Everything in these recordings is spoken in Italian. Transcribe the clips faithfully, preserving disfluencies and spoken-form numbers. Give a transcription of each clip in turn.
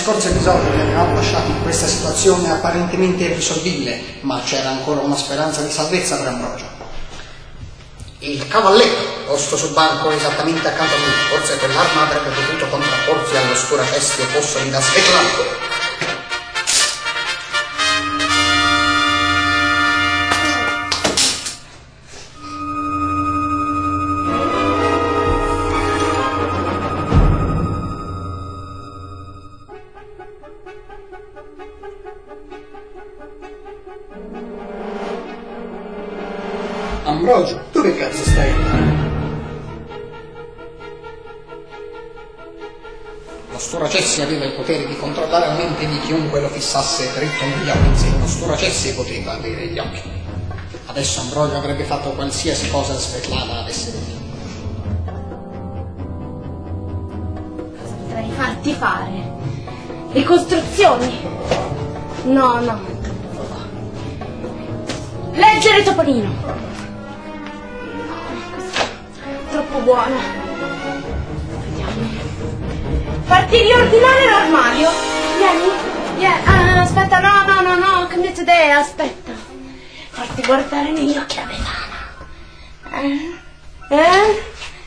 scorso episodio vi avevamo lasciati in questa situazione apparentemente irrisolvibile, ma c'era ancora una speranza di salvezza per Ambrogio. Il cavalletto, posto sul banco esattamente accanto a lui, forse quell'arma avrebbe potuto contrapporsi all'oscura cestia fossoli da Svetlana. Ambrogio, dove cazzo stai? Lo Sturacessi aveva il potere di controllare la mente di chiunque lo fissasse dritto negli occhi, se lo Sturacessi poteva avere gli occhi. Adesso Ambrogio avrebbe fatto qualsiasi cosa Svetlana avesse detto. Cosa potrei farti fare? Le costruzioni? No, no. Leggere Topolino. Troppo buono. Vediamo. Farti riordinare l'armadio. Vieni. Vieni. Ah, aspetta, no, no, no, no, ho cambiato idea, aspetta. Farti guardare negli occhi a Befana. Eh? Eh?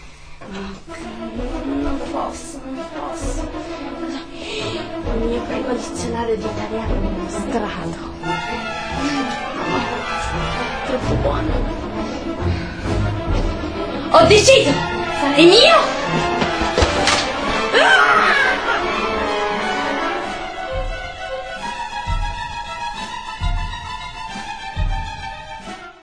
Non posso, non posso. Il mio primo dizionario di italiano è mostrato. No, troppo buono. Ho deciso! Sarei mio! Ah!